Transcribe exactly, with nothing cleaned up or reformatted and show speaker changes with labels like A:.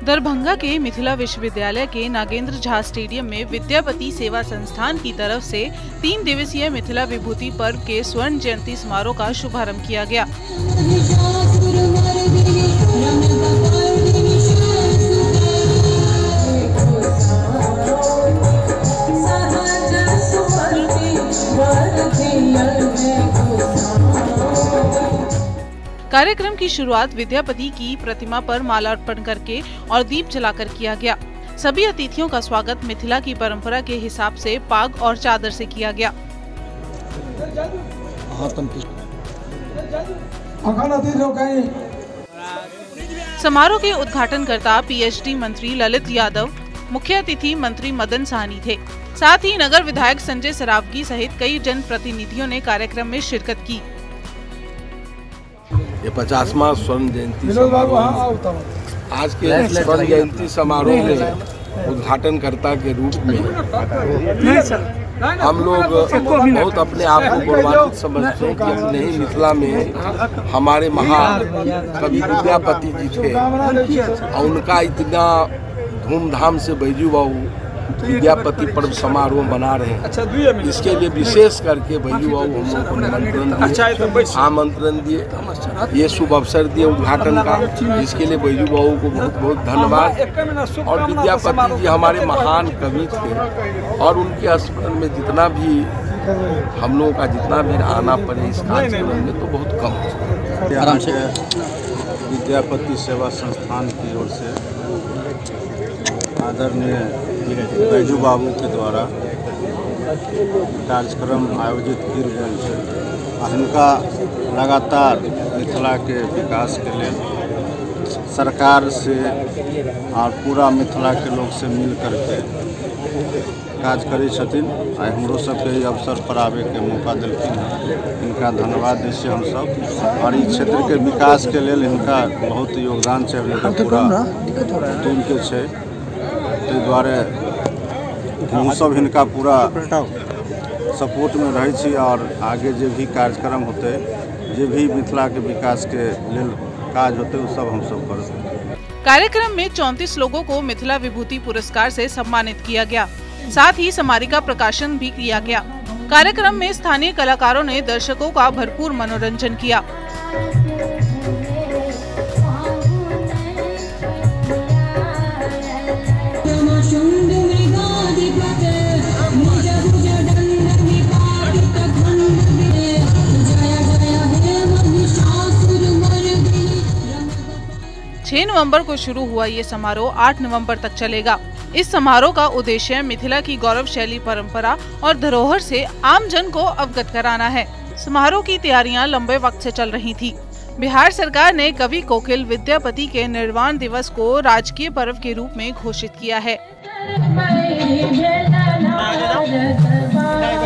A: दरभंगा के मिथिला विश्वविद्यालय के नागेंद्र झा स्टेडियम में विद्यापति सेवा संस्थान की तरफ से तीन दिवसीय मिथिला विभूति पर्व के स्वर्ण जयंती समारोह का शुभारंभ किया गया। कार्यक्रम की शुरुआत विद्यापति की प्रतिमा पर मालार्पण करके और दीप जलाकर किया गया। सभी अतिथियों का स्वागत मिथिला की परंपरा के हिसाब से पाग और चादर से किया गया। समारोह के उद्घाटनकर्ता पीएचडी मंत्री ललित यादव, मुख्य अतिथि मंत्री मदन साहनी थे। साथ ही नगर विधायक संजय सरावगी सहित कई जनप्रतिनिधियों ने कार्यक्रम में शिरकत की।
B: ये पचासवां स्वर्ण जयंती समारोह, आज के स्वर्ण जयंती समारोह में उद्घाटनकर्ता के रूप में हम लोग बहुत अपने आप को गौरवान्वित समझते हैं कि अपने ही मिथिला में हमारे महान कवि विद्यापति जी थे और उनका इतना धूमधाम से बैजू बाबू विद्यापति पर्व समारोह बना रहे हैं। इसके लिए विशेष करके बैजू बाबू हम लोग को निमंत्रण दिए, आमंत्रण दिए, ये शुभ अवसर दिए उद्घाटन का। इसके लिए बैजू बाबू को बहुत बहुत धन्यवाद। और विद्यापति जी हमारे महान कवि थे और उनके स्मरण में जितना भी हम लोगों का जितना भी आना पड़े इस कार्यक्रम में तो बहुत कम हो
C: जाए। विद्यापति सेवा संस्थान की ओर से आदरणीय बैजू बाबू के द्वारा कार्यक्रम आयोजित किया गया है। इनका लगातार मिथिला के विकास के लिए सरकार से और पूरा मिथिला के लोग से मिल करके काज करै छथिन। हमरो सबके अवसर पर आवे के मौका दिलखिन। इनका धन्यवाद दै छी हम सब। और इस क्षेत्र के विकास के लिए इनका बहुत योगदान है। पूरा टीम के छै ताहि दुआरे हम सब हिनका पूरा सपोर्ट में रहे छी और आगे जो भी कार्यक्रम होते जो भी मिथिला के विकास के लेल काज होते वो सब हम सब करते।
A: कार्यक्रम में चौंतीस लोगों को मिथिला विभूति पुरस्कार से सम्मानित किया गया। साथ ही स्मारिका प्रकाशन भी किया गया। कार्यक्रम में स्थानीय कलाकारों ने दर्शकों का भरपूर मनोरंजन किया। छह नवंबर को शुरू हुआ ये समारोह आठ नवंबर तक चलेगा। इस समारोह का उद्देश्य मिथिला की गौरवशाली परंपरा और धरोहर से आम जन को अवगत कराना है। समारोह की तैयारियां लंबे वक्त से चल रही थी। बिहार सरकार ने कवि कोकिल विद्यापति के निर्वाण दिवस को राजकीय पर्व के रूप में घोषित किया है।